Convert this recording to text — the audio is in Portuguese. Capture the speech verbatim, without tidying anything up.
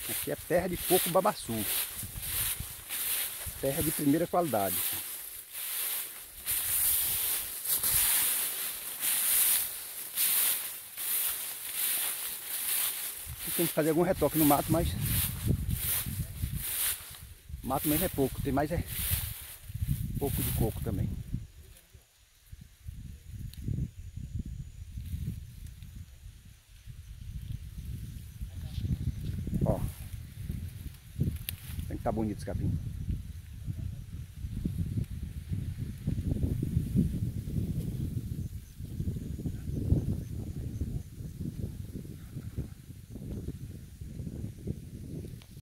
Aqui é terra de coco babaçu. Terra de primeira qualidade. Tem que fazer algum retoque no mato, mas o mato mesmo é pouco, tem mais é pouco de coco também. Ó, tem que tá bonito esse capim.